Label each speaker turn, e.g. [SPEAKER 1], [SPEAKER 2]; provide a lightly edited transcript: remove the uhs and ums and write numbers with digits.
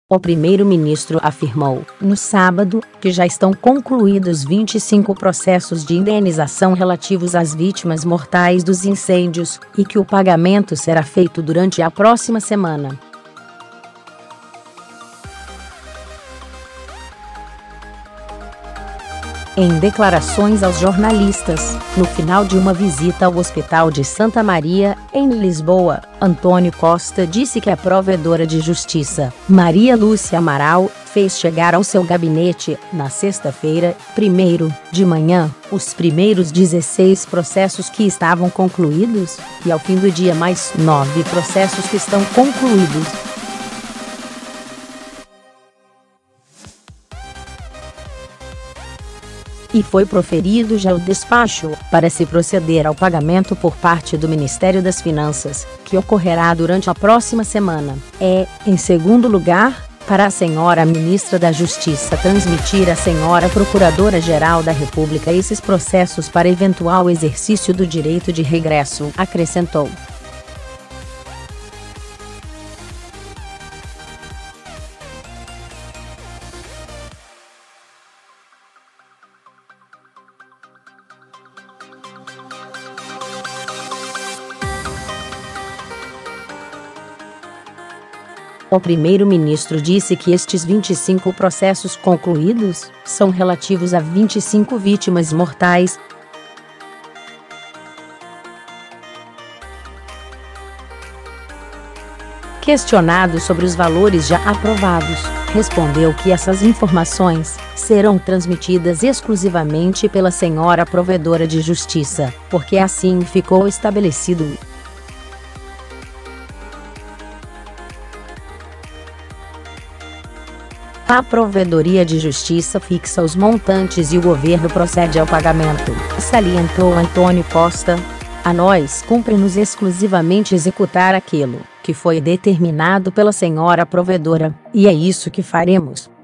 [SPEAKER 1] O primeiro-ministro afirmou, no sábado, que já estão concluídos 25 processos de indenização relativos às vítimas mortais dos incêndios, e que o pagamento será feito durante a próxima semana. Em declarações aos jornalistas, no final de uma visita ao Hospital de Santa Maria, em Lisboa, Antônio Costa disse que a provedora de justiça, Maria Lúcia Amaral, fez chegar ao seu gabinete, na sexta-feira, 1º, de manhã, os primeiros 16 processos que estavam concluídos, e ao fim do dia mais 9 processos que estão concluídos. E foi proferido já o despacho, para se proceder ao pagamento por parte do Ministério das Finanças, que ocorrerá durante a próxima semana. Em segundo lugar, para a senhora Ministra da Justiça transmitir à senhora Procuradora-Geral da República esses processos para eventual exercício do direito de regresso, acrescentou. O primeiro-ministro disse que estes 25 processos concluídos são relativos a 25 vítimas mortais. Questionado sobre os valores já aprovados, respondeu que essas informações serão transmitidas exclusivamente pela senhora provedora de justiça, porque assim ficou estabelecido. A Provedoria de Justiça fixa os montantes e o governo procede ao pagamento, salientou Antônio Costa. A nós cumpre-nos exclusivamente executar aquilo que foi determinado pela senhora provedora, e é isso que faremos.